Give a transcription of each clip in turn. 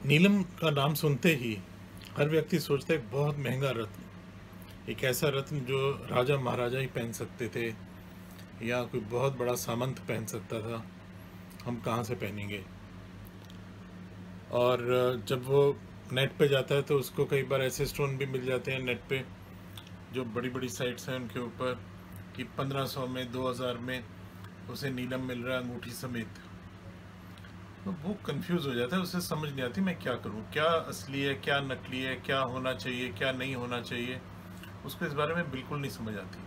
नीलम का नाम सुनते ही हर व्यक्ति सोचता है बहुत महंगा रत्न, एक ऐसा रत्न जो राजा महाराजा ही पहन सकते थे या कोई बहुत बड़ा सामंत पहन सकता था। हम कहाँ से पहनेंगे। और जब वो नेट पे जाता है तो उसको कई बार ऐसे स्टोन भी मिल जाते हैं नेट पे, जो बड़ी बड़ी साइट्स हैं उनके ऊपर, कि 1500 में 2000 में उसे नीलम मिल रहा है अंगूठी समेत। तो वो कंफ्यूज हो जाता है, उसे समझ नहीं आती मैं क्या करूं, क्या असली है क्या नकली है, क्या होना चाहिए क्या नहीं होना चाहिए, उसको इस बारे में बिल्कुल नहीं समझ आती।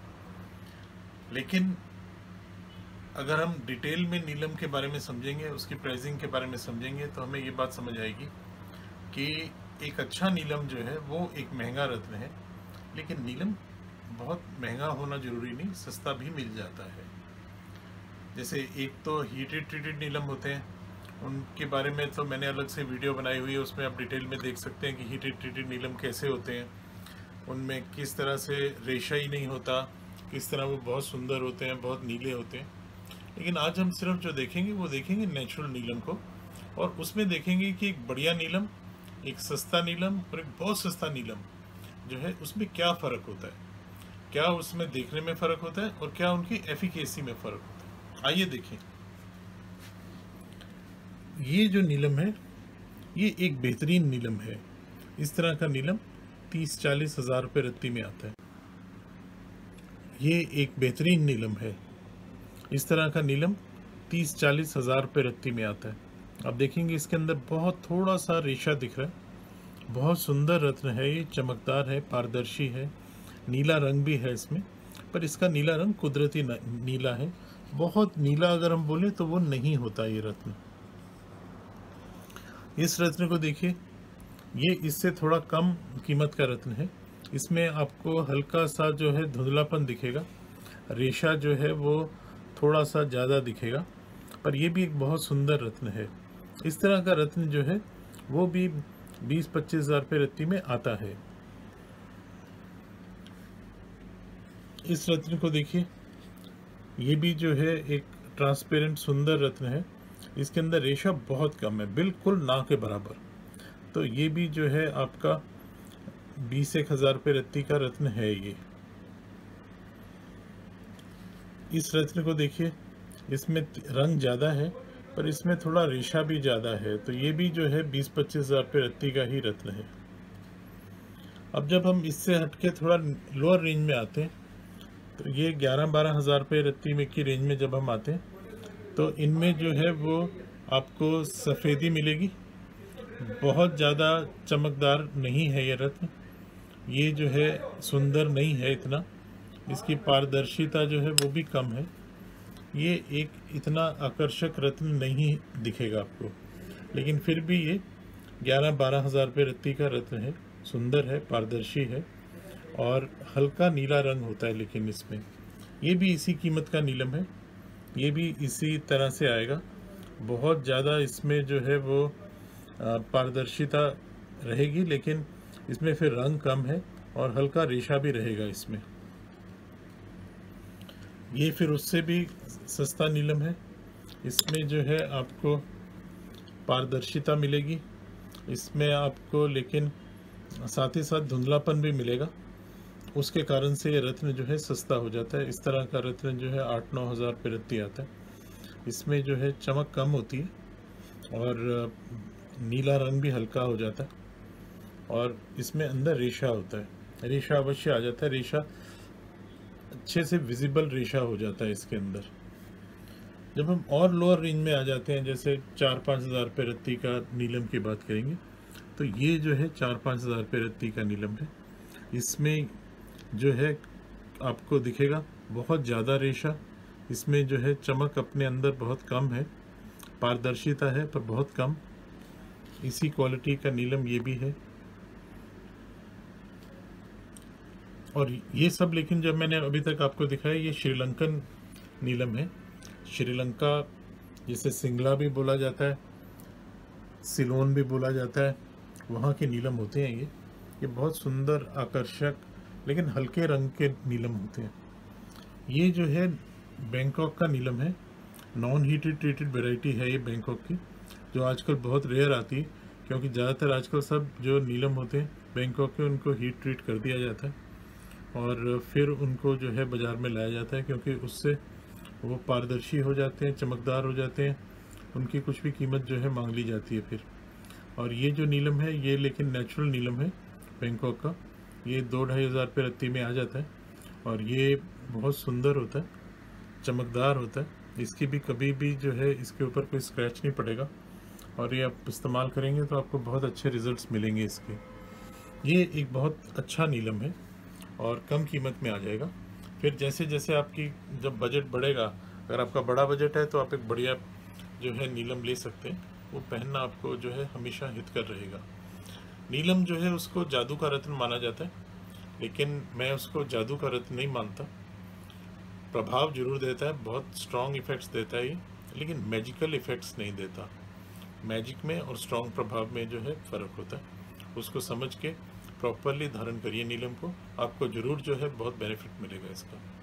लेकिन अगर हम डिटेल में नीलम के बारे में समझेंगे, उसकी प्राइसिंग के बारे में समझेंगे, तो हमें ये बात समझ आएगी कि एक अच्छा नीलम जो है वो एक महंगा रत्न है। लेकिन नीलम बहुत महंगा होना जरूरी नहीं, सस्ता भी मिल जाता है। जैसे एक तो हीटेड ट्रीटेड नीलम होते हैं, उनके बारे में तो मैंने अलग से वीडियो बनाई हुई है, उसमें आप डिटेल में देख सकते हैं कि हीटेड ट्रीटेड नीलम कैसे होते हैं, उनमें किस तरह से रेशा ही नहीं होता, किस तरह वो बहुत सुंदर होते हैं, बहुत नीले होते हैं। लेकिन आज हम सिर्फ जो देखेंगे वो देखेंगे नेचुरल नीलम को, और उसमें देखेंगे कि एक बढ़िया नीलम, एक सस्ता नीलम और एक बहुत सस्ता नीलम जो है उसमें क्या फ़र्क होता है, क्या उसमें देखने में फ़र्क होता है और क्या उनकी एफिकेसी में फ़र्क होता है। आइए देखें। ये जो नीलम है ये एक बेहतरीन नीलम है। इस तरह का नीलम 30-40 हज़ार रुपये रत्ती में आता है। ये एक बेहतरीन नीलम है। इस तरह का नीलम 30-40 हज़ार रुपये रत्ती में आता है। आप देखेंगे इसके अंदर बहुत थोड़ा सा रेशा दिख रहा है। बहुत सुंदर रत्न है, ये चमकदार है, पारदर्शी है, नीला रंग भी है इसमें, पर इसका नीला रंग कुदरती नीला है। बहुत नीला अगर हम बोले तो वो नहीं होता ये रत्न। इस रत्न को देखिए, ये इससे थोड़ा कम कीमत का रत्न है। इसमें आपको हल्का सा जो है धुंधलापन दिखेगा, रेशा जो है वो थोड़ा सा ज़्यादा दिखेगा, पर यह भी एक बहुत सुंदर रत्न है। इस तरह का रत्न जो है वो भी 20-25 हज़ार रुपये रत्ती में आता है। इस रत्न को देखिए, ये भी जो है एक ट्रांसपेरेंट सुंदर रत्न है। इसके अंदर रेशा बहुत कम है, बिल्कुल ना के बराबर। तो ये भी जो है आपका 20-1 हज़ार रुपये रत्ती का रत्न है ये। इस रत्न को देखिए, इसमें रंग ज़्यादा है पर इसमें थोड़ा रेशा भी ज़्यादा है, तो ये भी जो है 20-25 हज़ार रुपये रत्ती का ही रत्न है। अब जब हम इससे हटके थोड़ा लोअर रेंज में आते हैं, तो ये 11-12 हज़ार रुपये रत्ती में की रेंज में जब हम आते हैं, तो इनमें जो है वो आपको सफ़ेदी मिलेगी। बहुत ज़्यादा चमकदार नहीं है ये रत्न, ये जो है सुंदर नहीं है इतना, इसकी पारदर्शिता जो है वो भी कम है। ये एक इतना आकर्षक रत्न नहीं दिखेगा आपको, लेकिन फिर भी ये 11-12 हज़ार रुपये रत्ती का रत्न है। सुंदर है, पारदर्शी है और हल्का नीला रंग होता है। लेकिन इसमें ये भी इसी कीमत का नीलम है, ये भी इसी तरह से आएगा। बहुत ज़्यादा इसमें जो है वो पारदर्शिता रहेगी, लेकिन इसमें फिर रंग कम है और हल्का रेशा भी रहेगा इसमें। ये फिर उससे भी सस्ता नीलम है। इसमें जो है आपको पारदर्शिता मिलेगी, इसमें आपको लेकिन साथ ही साथ धुंधलापन भी मिलेगा। उसके कारण से ये रत्न जो है सस्ता हो जाता है। इस तरह का रत्न जो है 8-9 हज़ार रुपये रत्ती आता है। इसमें जो है चमक कम होती है और नीला रंग भी हल्का हो जाता है, और इसमें अंदर रेशा होता है। रेशा अवश्य आ जाता है, रेशा अच्छे से विजिबल रेशा हो जाता है इसके अंदर। जब हम और लोअर रेंज में आ जाते हैं, जैसे 4-5 हज़ार रुपये रत्ती का नीलम की बात करेंगे, तो ये जो है 4-5 हज़ार रुपये रत्ती का नीलम है। इसमें जो है आपको दिखेगा बहुत ज़्यादा रेशा, इसमें जो है चमक अपने अंदर बहुत कम है, पारदर्शिता है पर बहुत कम। इसी क्वालिटी का नीलम ये भी है। और ये सब, लेकिन जब मैंने अभी तक आपको दिखाया, ये श्रीलंकन नीलम है। श्रीलंका, जिसे सिंगला भी बोला जाता है, सिलोन भी बोला जाता है, वहाँ के नीलम होते हैं ये बहुत सुंदर, आकर्षक, लेकिन हल्के रंग के नीलम होते हैं। ये जो है बैंकॉक का नीलम है, नॉन हीटेड ट्रीटेड वैरायटी है ये बैंकॉक की, जो आजकल बहुत रेयर आती है, क्योंकि ज़्यादातर आजकल सब जो नीलम होते हैं बैंकॉक के, उनको हीट ट्रीट कर दिया जाता है और फिर उनको जो है बाज़ार में लाया जाता है, क्योंकि उससे वो पारदर्शी हो जाते हैं, चमकदार हो जाते हैं, उनकी कुछ भी कीमत जो है मांग ली जाती है फिर। और ये जो नीलम है ये लेकिन नेचुरल नीलम है बैंकॉक का, ये 2-2.5 हज़ार रुपये रत्ती में आ जाता है और ये बहुत सुंदर होता है, चमकदार होता है। इसकी भी कभी भी जो है इसके ऊपर कोई स्क्रैच नहीं पड़ेगा और ये आप इस्तेमाल करेंगे तो आपको बहुत अच्छे रिजल्ट्स मिलेंगे इसके। ये एक बहुत अच्छा नीलम है और कम कीमत में आ जाएगा। फिर जैसे जैसे आपकी जब बजट बढ़ेगा, अगर आपका बड़ा बजट है तो आप एक बढ़िया जो है नीलम ले सकते हैं, वो पहनना आपको जो है हमेशा हितकर रहेगा। नीलम जो है उसको जादू का रत्न माना जाता है, लेकिन मैं उसको जादू का रत्न नहीं मानता। प्रभाव जरूर देता है, बहुत स्ट्रॉन्ग इफ़ेक्ट्स देता है ये, लेकिन मैजिकल इफ़ेक्ट्स नहीं देता। मैजिक में और स्ट्रॉन्ग प्रभाव में जो है फ़र्क होता है। उसको समझ के प्रॉपरली धारण करिए नीलम को, आपको ज़रूर जो है बहुत बेनिफिट मिलेगा इसका।